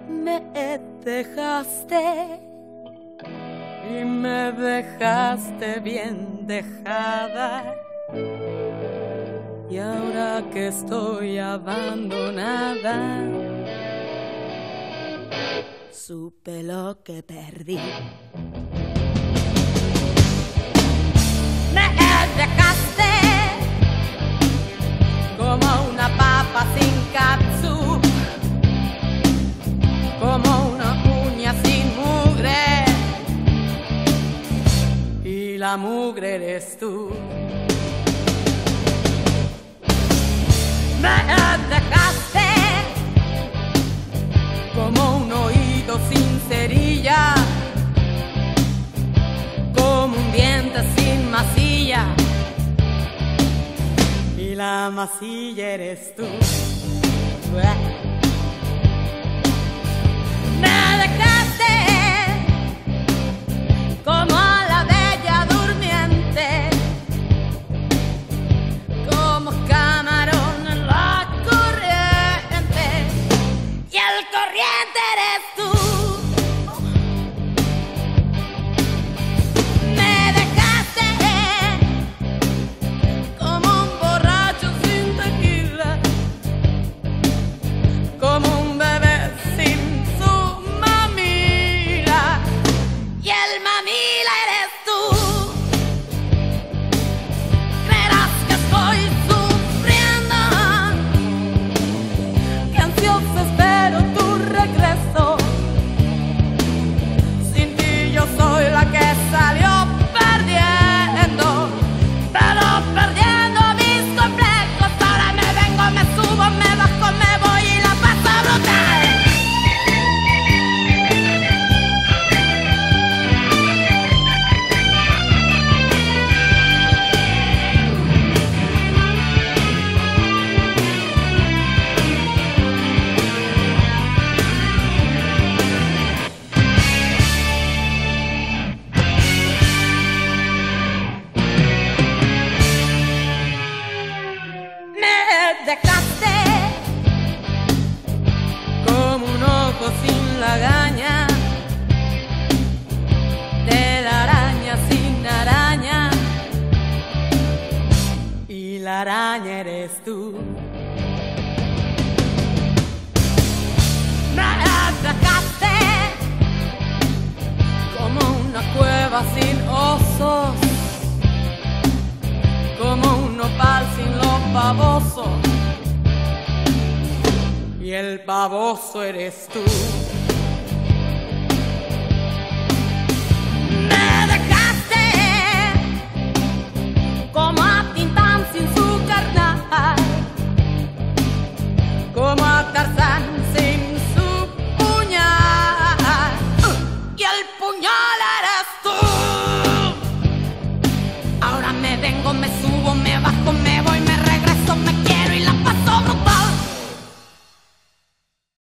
me dejaste y me dejaste bien dejada. Y ahora que estoy abandonada, supe lo que perdí. Me dejaste como una papa sin catsup, como una uña sin mugre, y la mugre eres tú. Me dejaste como un oído sin cerilla, como un diente sin masilla, y la masilla eres tú. Me dejaste como la bella durmiente, como camarón en la corriente, y el corriente eres tú. Me dejaste como un borracho sin tequila, como un bebé sin su mamila, y el mamila eres tú. Creerás que estoy sufriendo, que ansioso espero tu regreso. Sin ti yo soy la que salió perdiendo, pero perdiendo mis complejos. Ahora me vengo, me subo, me bajo, me voy y la paso brutal. Me dejaste como un ojo sin lagaña, de la araña sin araña, y la araña eres tú. Me dejaste como una cueva sin osos, como un nopal sin lo baboso, y el baboso eres tú.